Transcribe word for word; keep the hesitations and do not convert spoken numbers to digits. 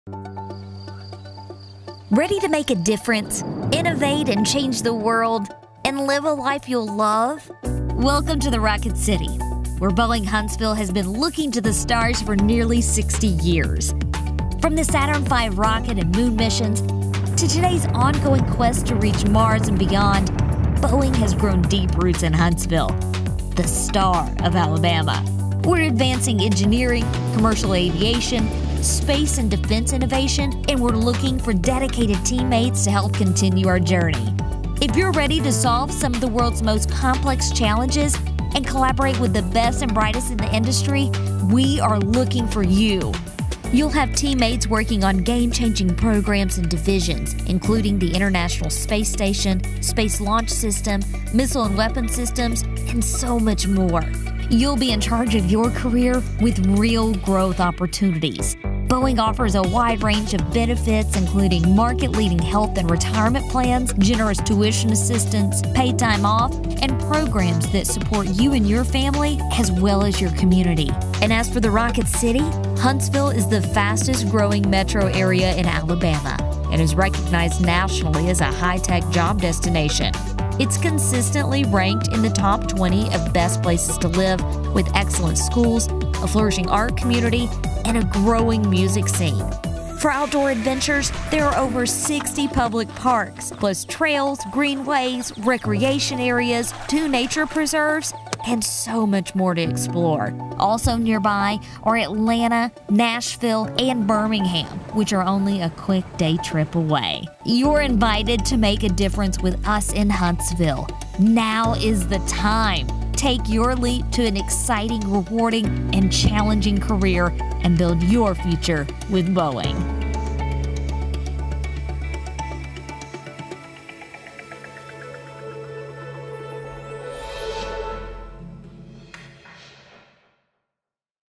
Ready to make a difference, innovate and change the world, and live a life you'll love? Welcome to the Rocket City, where Boeing Huntsville has been looking to the stars for nearly sixty years. From the Saturn five rocket and moon missions to today's ongoing quest to reach Mars and beyond, Boeing has grown deep roots in Huntsville, the star of Alabama. We're advancing engineering, commercial aviation, space and defense innovation, and we're looking for dedicated teammates to help continue our journey. If you're ready to solve some of the world's most complex challenges and collaborate with the best and brightest in the industry, we are looking for you. You'll have teammates working on game-changing programs and divisions, including the International Space Station, Space Launch System, missile and weapon systems, and so much more. You'll be in charge of your career with real growth opportunities. Boeing offers a wide range of benefits, including market-leading health and retirement plans, generous tuition assistance, paid time off, and programs that support you and your family as well as your community. And as for the Rocket City, Huntsville is the fastest-growing metro area in Alabama and is recognized nationally as a high-tech job destination. It's consistently ranked in the top twenty of best places to live, with excellent schools, a flourishing art community, and a growing music scene. For outdoor adventures, there are over sixty public parks, plus trails, greenways, recreation areas, two nature preserves, and so much more to explore. Also nearby are Atlanta, Nashville, and Birmingham, which are only a quick day trip away. You're invited to make a difference with us in Huntsville. Now is the time. Take your leap to an exciting, rewarding, and challenging career and build your future with Boeing.